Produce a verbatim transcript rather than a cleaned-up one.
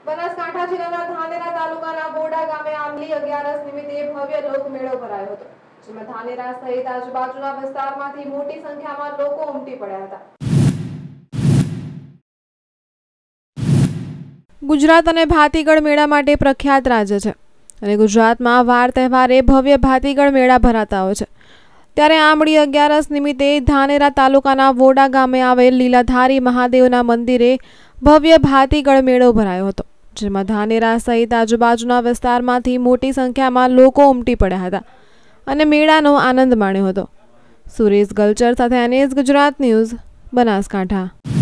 બનાસકાંઠા જિલ્લાના ધાનેરા તાલુકાના બોડા ગામે આંબલી અગિયારસ નિમિત્તે ભવ્ય લોકમેળો ભરાયો હતો, જેમાં ધાનેરા સહિત આજુબાજુના વિસ્તારમાંથી મોટી સંખ્યામાં લોકો ઉમટી પડ્યા હતા. ગુજરાત અને ભાતીગળ મેળા માટે પ્રખ્યાત રાજ્ય છે અને ગુજરાતમાં વાર તહેવારે ભવ્ય ભાતીગળ મેળા ભરાતા હોય છે. ત્યારે આંબલી અગિયારસ નિમિત્તે ધાનેરા તાલુકાના બોડા ગામે આવેલ લીલાધારી મહાદેવના મંદિરે ભવ્ય ભાતીગળ મેળો ભરાયો હતો, જેમાં ધાનેરા સહિત આજુબાજુના વિસ્તારમાંથી મોટી સંખ્યામાં લોકો ઉમટી પડ્યા હતા અને મેળાનો આનંદ માણ્યો હતો. સુરેશ ગલચર સાથે એનએસ ગુજરાત ન્યૂઝ, બનાસકાંઠા.